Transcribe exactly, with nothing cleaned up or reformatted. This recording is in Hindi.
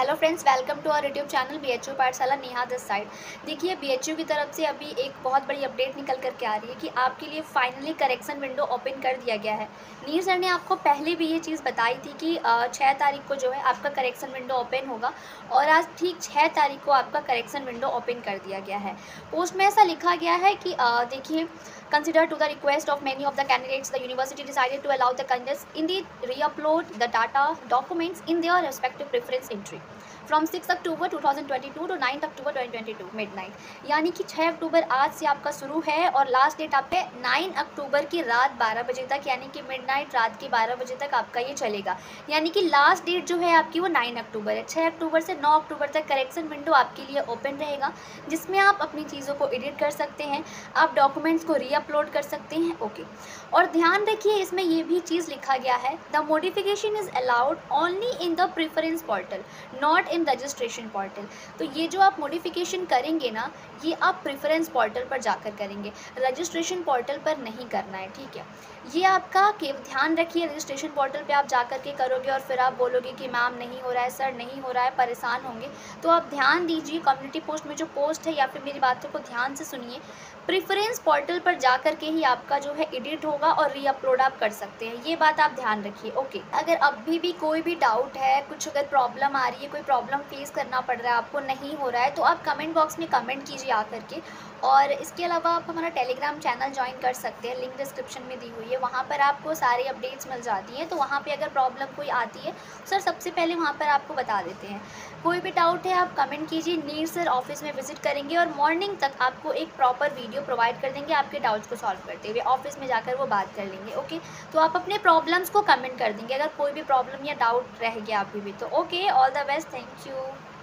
Hello friends, welcome to our YouTube channel BHU Pathshala Neha this side. देखिए, बीएचयू की तरफ से अभी एक बहुत बड़ी अपडेट निकल कर के आ रही है कि आपके लिए फाइनली करेक्शन विंडो ओपन कर दिया गया है। नीर सर ने आपको पहले भी ये चीज़ बताई थी कि छः तारीख को जो है आपका करेक्शन विंडो ओपन होगा और आज ठीक छः तारीख को आपका करेक्शन विंडो ओपन कर दिया गया है। पोस्ट में ऐसा लिखा गया है कि अ, देखिए, consider to the request of many of the candidates, the university decided to allow the candidates in the re-upload the data documents in their respective preference entry from six October two thousand twenty two to ninth October twenty twenty two midnight. यानी कि छः अक्टूबर आज से आपका शुरू है और लास्ट डेट आपके नाइन अक्टूबर की रात बारह बजे तक, यानी कि मिडनाइट रात के बारह बजे तक आपका ये चलेगा। यानी कि लास्ट डेट जो है आपकी वो नाइन अक्टूबर है। छः अक्टूबर से नौ अक्टूबर तक करेक्शन विंडो आपके लिए ओपन रहेगा, जिसमें आप अपनी चीज़ों को एडिट कर सकते हैं, आप डॉक्यूमेंट्स को री अपलोड कर सकते हैं। ओके, और ध्यान रखिए, इसमें ये भी चीज़ लिखा गया है, the modification is allowed only in the preference portal not in registration portal. तो ये जो आप मॉडिफिकेशन करेंगे ना, ये आप प्रेफरेंस पोर्टल पर जाकर करेंगे, रजिस्ट्रेशन पोर्टल पर नहीं करना है, ठीक है। ये आपका के ध्यान रखिए, रजिस्ट्रेशन पोर्टल पे आप जाकर के करोगे और फिर आप बोलोगे कि मैम नहीं हो रहा है, सर नहीं हो रहा है, परेशान होंगे। तो आप ध्यान दीजिए, कम्युनिटी पोस्ट में जो पोस्ट है या फिर मेरी बातों को ध्यान से सुनिए। प्रेफरेंस पोर्टल पर जाकर के ही आपका जो है एडिट होगा और री अपलोड आप कर सकते हैं, ये बात आप ध्यान रखिए। ओके, अगर अभी भी कोई भी डाउट है, कुछ अगर प्रॉब्लम आ रही है, कोई प्रॉब्लम फेस करना पड़ रहा है, आपको नहीं हो रहा है, तो आप कमेंट बॉक्स में कमेंट कीजिए आकर के। और इसके अलावा आप हमारा टेलीग्राम चैनल ज्वाइन कर सकते हैं, लिंक डिस्क्रिप्शन में दी हुई है, वहाँ पर आपको सारी अपडेट्स मिल जाती हैं। तो वहाँ पे अगर प्रॉब्लम कोई आती है, सर सबसे पहले वहाँ पर आपको बता देते हैं। कोई भी डाउट है आप कमेंट कीजिए, नीर सर ऑफिस में विजिट करेंगे और मॉर्निंग तक आपको एक प्रॉपर वीडियो प्रोवाइड कर देंगे आपके डाउट्स को सॉल्व करते हुए। ऑफिस में जाकर वो बात कर लेंगे। ओके, तो आप अपने प्रॉब्लम्स को कमेंट कर देंगे अगर कोई भी प्रॉब्लम या डाउट रह गया अभी भी तो। Okay, all the best, thank you.